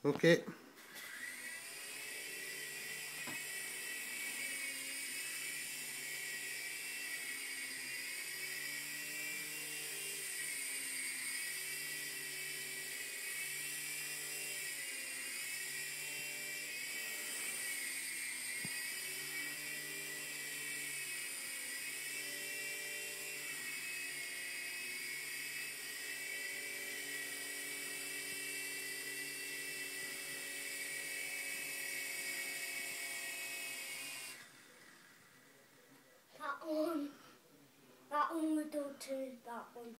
Okay. That one we do too, that one.